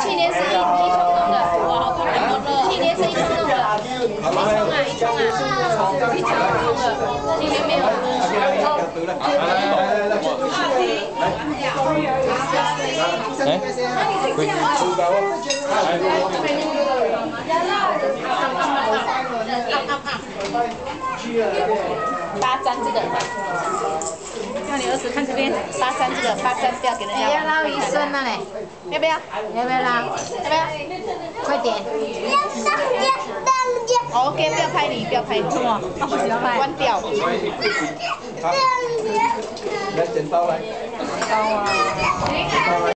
去年是一冲弄的，哇，好多人都热。去年是一冲弄的，一冲啊，一冲弄的，今年没有。83这个，叫你儿子看这边，83这个，83不要给人家。 你要捞鱼孙了嘞？ 要不要？ 要不要捞？ 要不要？ 快点 ！OK， 不要拍你，不要拍你。什么？ 不喜欢拍。 关掉。 来剪刀来。 刀啊。